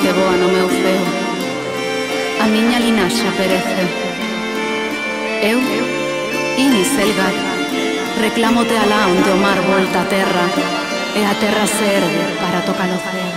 que voa no meu ceo. A miña linaxa perece. Eu, Inis Elgar, reclámote alá onde o mar volta a terra e a terra se ergue para tocar o ceo.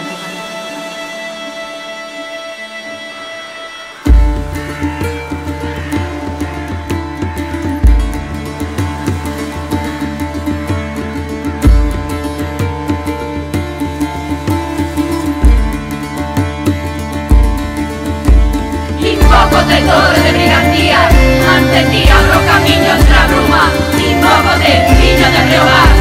De torre de brigandía, ante ti abro camiños na bruma, invoco de, fillo de Jehová.